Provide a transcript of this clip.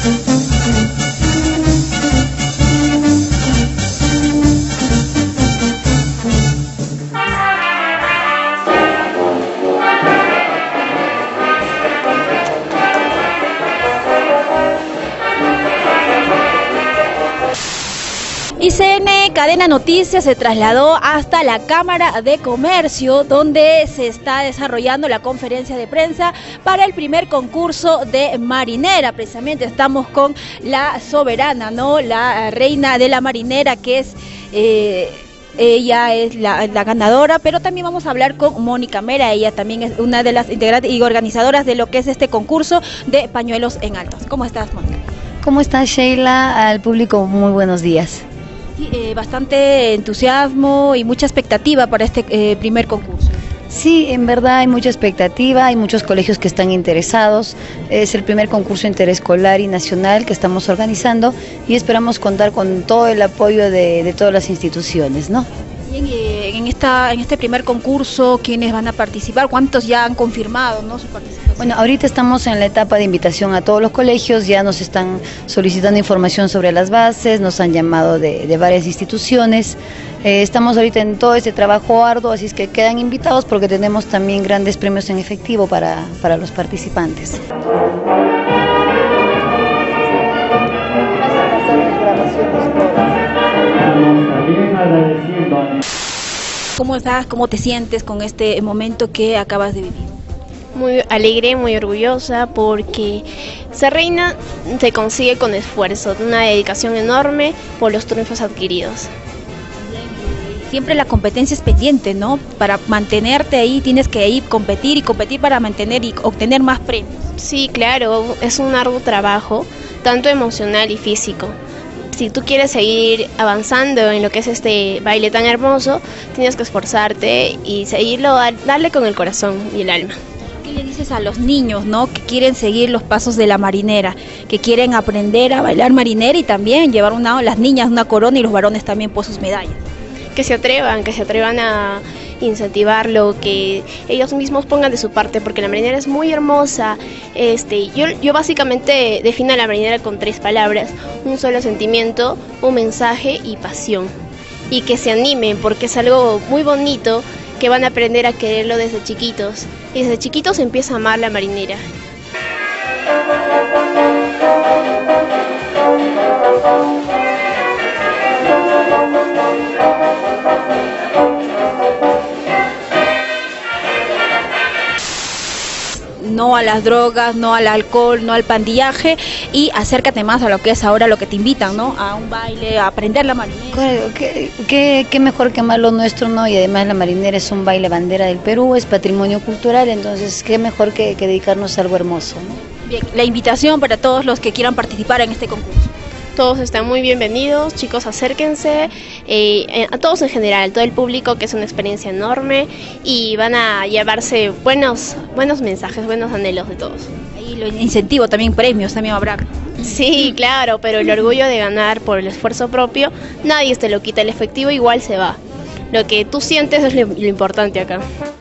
ICN Cadena Noticias se trasladó hasta la Cámara de Comercio, donde se está desarrollando la conferencia de prensa para el primer concurso de marinera. Precisamente estamos con la soberana, ¿no? La reina de la marinera, que es... ella es la ganadora, pero también vamos a hablar con Mónica Mera. Ella también es una de las integrantes y organizadoras de lo que es este concurso de pañuelos en altos. ¿Cómo estás, Mónica? ¿Cómo estás, Sheila? Al público, muy buenos días. Bastante entusiasmo y mucha expectativa para este primer concurso. Sí, en verdad hay mucha expectativa, hay muchos colegios que están interesados. Es el primer concurso interescolar y nacional que estamos organizando y esperamos contar con todo el apoyo de todas las instituciones, ¿no? Y en este primer concurso, ¿quiénes van a participar? ¿Cuántos ya han confirmado, ¿no?, su participación? Bueno, ahorita estamos en la etapa de invitación a todos los colegios, ya nos están solicitando información sobre las bases, nos han llamado de varias instituciones. Estamos ahorita en todo este trabajo arduo, así es que quedan invitados porque tenemos también grandes premios en efectivo para los participantes. ¿Cómo estás? ¿Cómo te sientes con este momento que acabas de vivir? Muy alegre, muy orgullosa, porque ser reina se consigue con esfuerzo, una dedicación enorme por los triunfos adquiridos. Siempre la competencia es pendiente, ¿no? Para mantenerte ahí tienes que ir competir y competir para mantener y obtener más premios. Sí, claro, es un arduo trabajo, tanto emocional y físico. Si tú quieres seguir avanzando en lo que es este baile tan hermoso, tienes que esforzarte y seguirlo, darle con el corazón y el alma. ¿Qué le dices a los niños, ¿no?, que quieren seguir los pasos de la marinera, que quieren aprender a bailar marinera y también llevar las niñas una corona y los varones también por sus medallas? Que se atrevan a incentivarlo, que ellos mismos pongan de su parte, porque la marinera es muy hermosa. Yo básicamente defino la marinera con 3 palabras: un solo sentimiento, un mensaje y pasión. Y que se animen, porque es algo muy bonito, que van a aprender a quererlo desde chiquitos. Y desde chiquitos se empieza a amar la marinera. No a las drogas, no al alcohol, no al pandillaje, y acércate más a lo que es ahora lo que te invitan, ¿no?, a un baile, a aprender la marinera. Claro, qué mejor que amar lo nuestro, ¿no? Y además la marinera es un baile bandera del Perú, es patrimonio cultural, entonces qué mejor que dedicarnos a algo hermoso, ¿no? Bien, la invitación para todos los que quieran participar en este concurso. Todos están muy bienvenidos, chicos, acérquense, a todos en general, todo el público, que es una experiencia enorme, y van a llevarse buenos mensajes, buenos anhelos de todos. Ahí lo incentivo, también premios, también habrá. Sí, claro, pero el orgullo de ganar por el esfuerzo propio, nadie te lo quita, el efectivo igual se va. Lo que tú sientes es lo importante acá.